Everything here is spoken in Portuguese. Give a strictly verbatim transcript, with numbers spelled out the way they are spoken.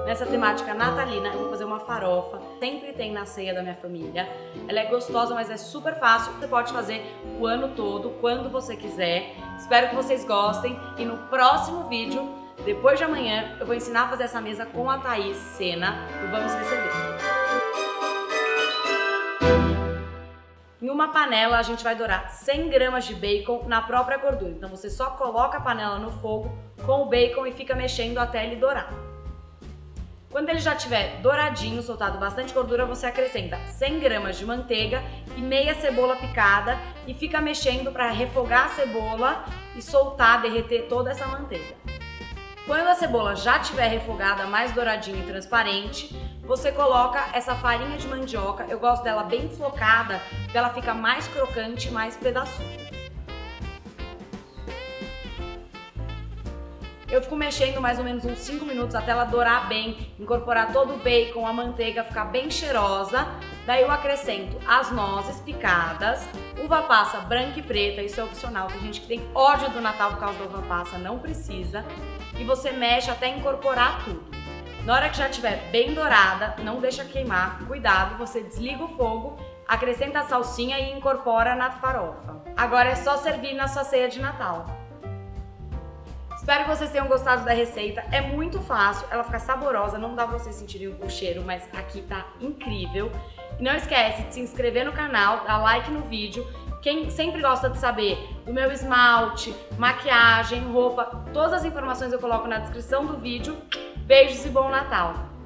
nessa temática natalina. Eu vou fazer uma farofa, sempre tem na ceia da minha família. Ela é gostosa, mas é super fácil. Você pode fazer o ano todo, quando você quiser. Espero que vocês gostem e no próximo vídeo, depois de amanhã, eu vou ensinar a fazer essa mesa com a Thaís Sena e vamos receber. Em uma panela a gente vai dourar cem gramas de bacon na própria gordura. Então você só coloca a panela no fogo com o bacon e fica mexendo até ele dourar. Quando ele já estiver douradinho, soltado bastante gordura, você acrescenta cem gramas de manteiga e meia cebola picada e fica mexendo para refogar a cebola e soltar, derreter toda essa manteiga. Quando a cebola já estiver refogada, mais douradinha e transparente, você coloca essa farinha de mandioca. Eu gosto dela bem flocada, porque ela fica mais crocante e mais pedaçuda. Eu fico mexendo mais ou menos uns cinco minutos até ela dourar bem, incorporar todo o bacon, a manteiga, ficar bem cheirosa. Daí eu acrescento as nozes picadas, uva passa branca e preta, isso é opcional. Tem gente que tem ódio do Natal por causa da uva passa, não precisa. E você mexe até incorporar tudo. Na hora que já estiver bem dourada, não deixa queimar, cuidado, você desliga o fogo, acrescenta a salsinha e incorpora na farofa. Agora é só servir na sua ceia de Natal. Espero que vocês tenham gostado da receita, é muito fácil, ela fica saborosa, não dá pra vocês sentirem o cheiro, mas aqui tá incrível. E não esquece de se inscrever no canal, dar like no vídeo. Quem sempre gosta de saber do meu esmalte, maquiagem, roupa, todas as informações eu coloco na descrição do vídeo. Beijos e bom Natal!